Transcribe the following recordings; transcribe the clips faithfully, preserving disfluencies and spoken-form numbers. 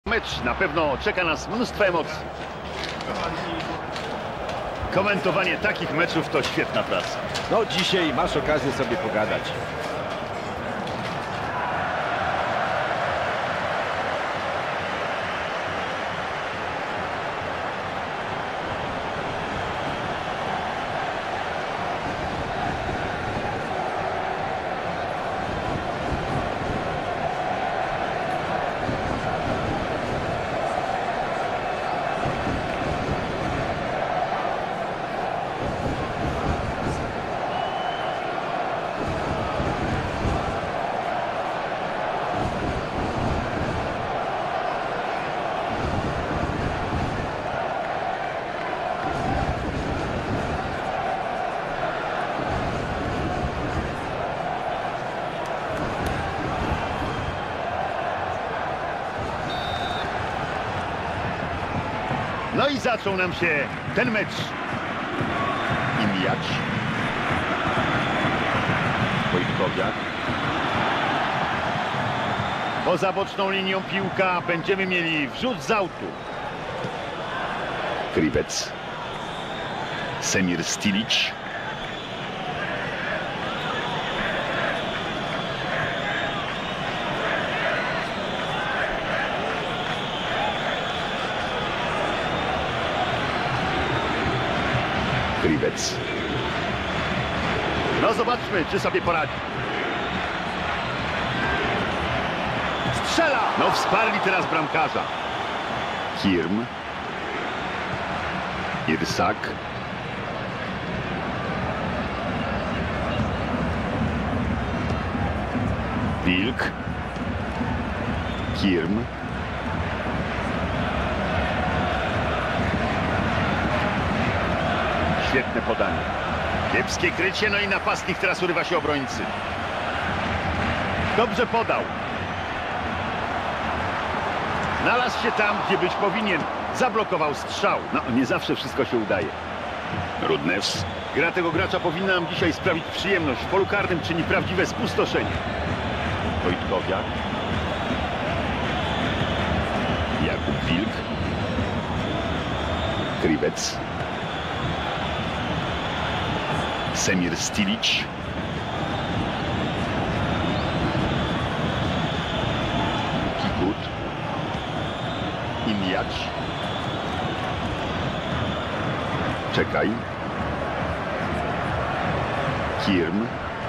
Mecz na pewno czeka nas mnóstwo emocji. Komentowanie takich meczów to świetna praca. No dzisiaj masz okazję sobie pogadać. No i zaczął nam się ten mecz. I mijać. Wojtkowiak. Poza boczną linią piłka będziemy mieli wrzut z autu. Kribec. Semir Stilić. Kribec. No zobaczmy, czy sobie poradzi. Strzela! No wsparli teraz bramkarza. Kirm. Irsak. Wilk. Kirm. Świetne podanie. Kiepskie krycie, no i napastnik teraz urywa się obrońcy. Dobrze podał. Znalazł się tam, gdzie być powinien. Zablokował strzał. No, nie zawsze wszystko się udaje. Rudnews. Gra tego gracza powinna nam dzisiaj sprawić przyjemność. W polu karnym czyni prawdziwe spustoszenie. Wojtkowiak. Jakub Wilk. Kribec. Semir Stilić. Kikut. Imiać. Czekaj. Kirm.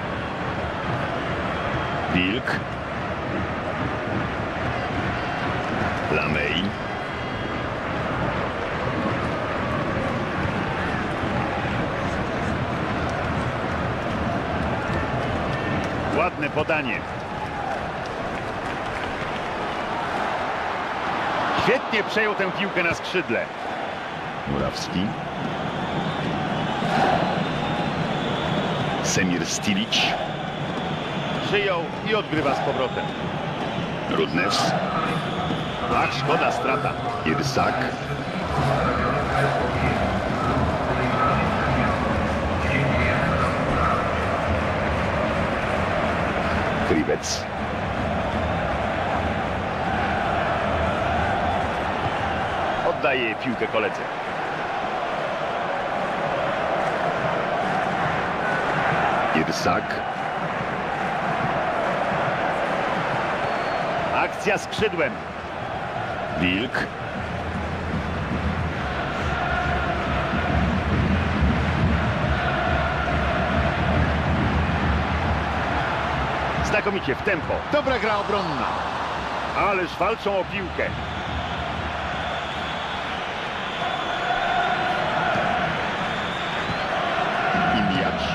Wilk. Lamej. Ładne podanie. Świetnie przejął tę piłkę na skrzydle. Murawski. Semir Stilić. Przyjął i odgrywa z powrotem. Rudnews. Ach, szkoda, strata. Irsak. Kribec. Oddaje piłkę koledze. Irsak. Akcja skrzydłem. Wilk. Znakomicie w tempo. Dobra gra obronna. Ależ walczą o piłkę. Imiać.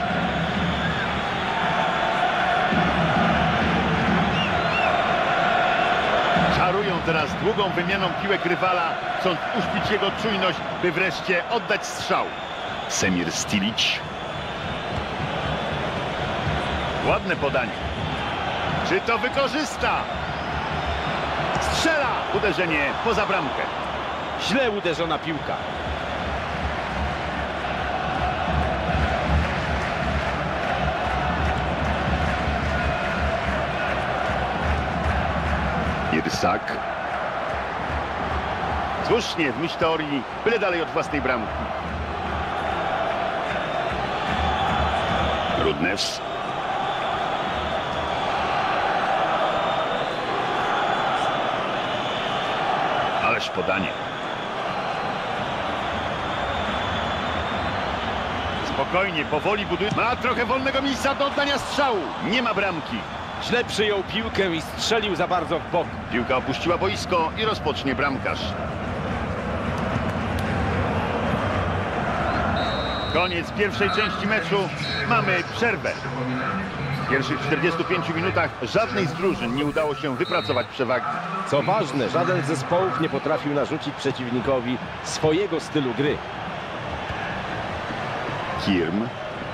Czarują teraz długą wymianą piłek rywala, chcąc uśpić jego czujność, by wreszcie oddać strzał. Semir Stilić. Ładne podanie. Czy to wykorzysta? Strzela! Uderzenie poza bramkę. Źle uderzona piłka. Irsak. Słusznie, w myśl teorii, byle dalej od własnej bramki. Rudnevs. Ależ podanie. Spokojnie, powoli buduje. Ma trochę wolnego miejsca do oddania strzału. Nie ma bramki. Źle przyjął piłkę i strzelił za bardzo w bok. Piłka opuściła boisko i rozpocznie bramkarz. Koniec pierwszej części meczu. Mamy przerwę. W pierwszych czterdziestu pięciu minutach żadnej z drużyn nie udało się wypracować przewagi. Co ważne, żaden z zespołów nie potrafił narzucić przeciwnikowi swojego stylu gry. Kirm.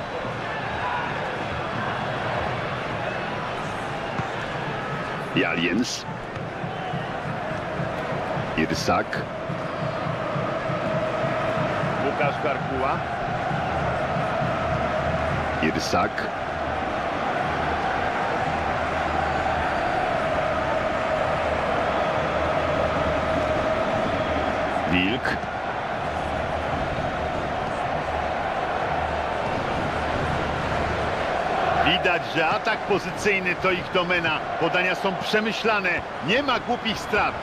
Jaliens. Irsak. Łukasz Garkuła. Irsak. Wilk. Widać, że atak pozycyjny to ich domena. Podania są przemyślane. Nie ma głupich strat.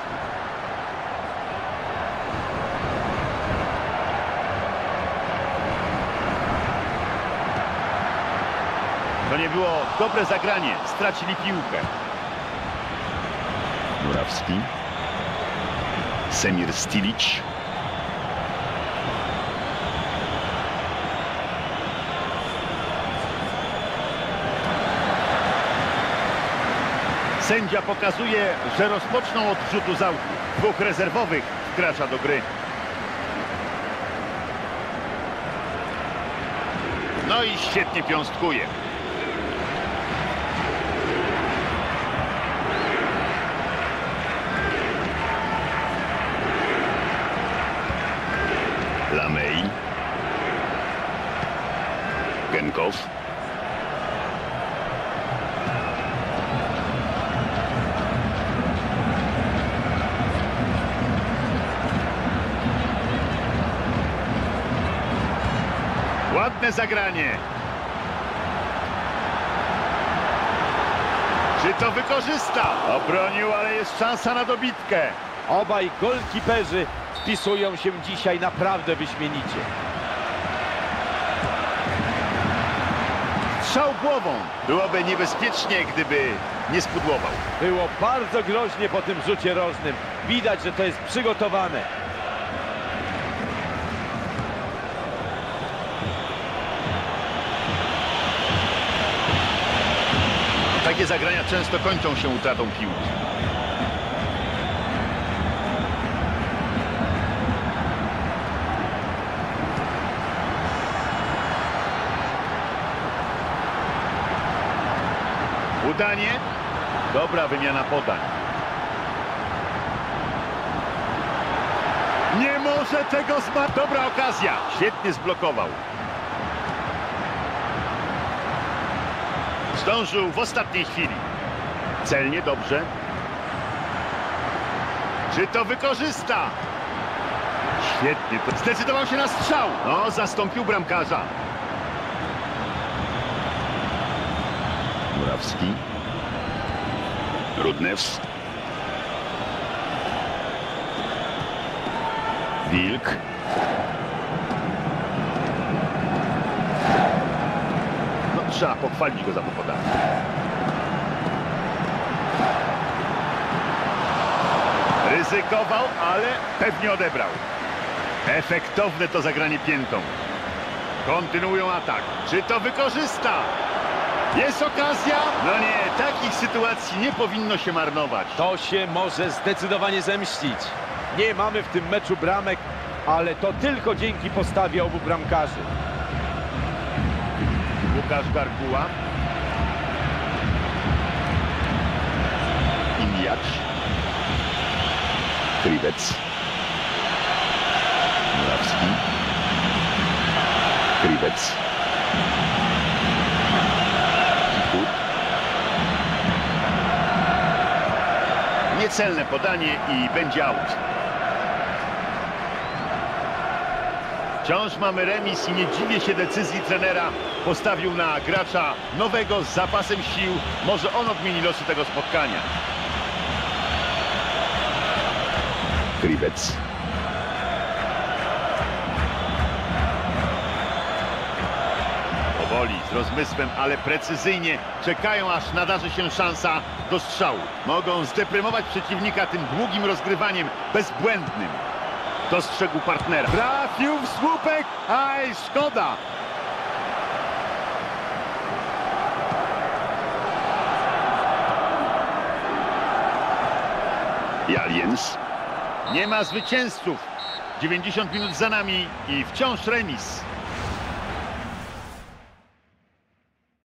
To nie było dobre zagranie. Stracili piłkę. Murawski. Semir Stilić. Sędzia pokazuje, że rozpoczną od rzutu z autu. Dwóch rezerwowych wkracza do gry. No i świetnie piąstkuje. Lamej. Genkow. Ładne zagranie. Czy to wykorzysta? Obronił, ale jest szansa na dobitkę. Obaj golkiperzy wpisują się dzisiaj naprawdę wyśmienicie. Strzał głową. Byłoby niebezpiecznie, gdyby nie spudłował. Było bardzo groźnie po tym rzucie rożnym. Widać, że to jest przygotowane. Takie zagrania często kończą się utratą piłki. Udanie. Dobra wymiana podań. Nie może tego zmarnować. Dobra okazja. Świetnie zblokował. Zdążył w ostatniej chwili. Celnie, dobrze. Czy to wykorzysta? Świetnie. Zdecydował się na strzał. No, zastąpił bramkarza. Murawski. Rudnevs. Wilk. No, trzeba pochwalić go za to podanie. Ryzykował, ale pewnie odebrał. Efektowne to zagranie piętą. Kontynuują atak. Czy to wykorzysta? Jest okazja? No nie, takich sytuacji nie powinno się marnować. To się może zdecydowanie zemścić. Nie mamy w tym meczu bramek, ale to tylko dzięki postawie obu bramkarzy. Łukasz Garkuła. Iliacz. Krywec. Murawski. Krywec. Kikut. Niecelne podanie i będzie out. Wciąż mamy remis i nie dziwię się decyzji trenera. Postawił na gracza nowego z zapasem sił. Może on odmieni losy tego spotkania. Kribec. Powoli, z rozmysłem, ale precyzyjnie czekają, aż nadarzy się szansa do strzału. Mogą zdeprymować przeciwnika tym długim rozgrywaniem, bezbłędnym. Dostrzegł partnera. Trafił w słupek, aj, szkoda. Jaliens. Nie ma zwycięzców. dziewięćdziesiąt minut za nami i wciąż remis.